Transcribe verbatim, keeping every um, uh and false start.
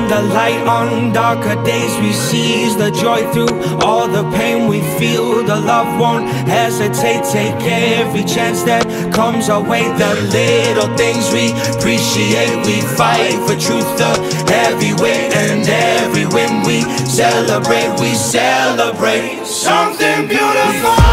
shine the light on darker days. We seize the joy through all the pain we feel. The love won't hesitate, take every chance that comes our way. The little things we appreciate, we fight for truth, the heavy weight. And every win we celebrate, we celebrate something beautiful.